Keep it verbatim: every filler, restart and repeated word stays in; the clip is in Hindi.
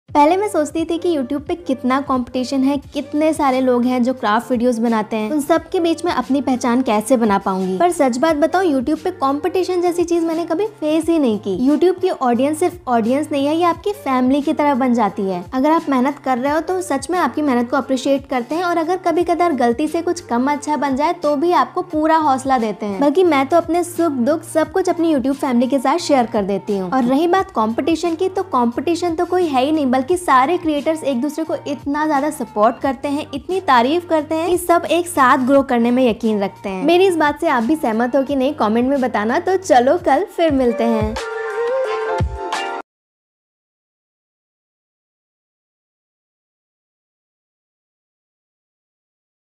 पहले मैं सोचती थी कि यूट्यूब पे कितना कंपटीशन है, कितने सारे लोग हैं जो क्राफ्ट वीडियोस बनाते हैं, उन सब के बीच में अपनी पहचान कैसे बना पाऊंगी। पर सच बात बताऊं, यूट्यूब पे कंपटीशन जैसी चीज मैंने कभी फेस ही नहीं की। यूट्यूब की ऑडियंस सिर्फ ऑडियंस नहीं है, ये आपकी फैमिली की तरह बन जाती है। अगर आप मेहनत कर रहे हो तो सच में आपकी मेहनत को अप्रिशिएट करते हैं, और अगर कभी कदार गलती से कुछ कम अच्छा बन जाए तो भी आपको पूरा हौसला देते हैं। बल्कि मैं तो अपने सुख दुख सब कुछ अपनी यूट्यूब फैमिली के साथ शेयर कर देती हूँ। और रही बात कॉम्पिटिशन की, तो कॉम्पिटिशन तो कोई है ही नहीं, बल्कि सारे क्रिएटर्स एक दूसरे को इतना ज्यादा सपोर्ट करते हैं, इतनी तारीफ करते हैं कि सब एक साथ ग्रो करने में यकीन रखते हैं। मेरी इस बात से आप भी सहमत हो कि नहीं, कमेंट में बताना। तो चलो कल फिर मिलते हैं।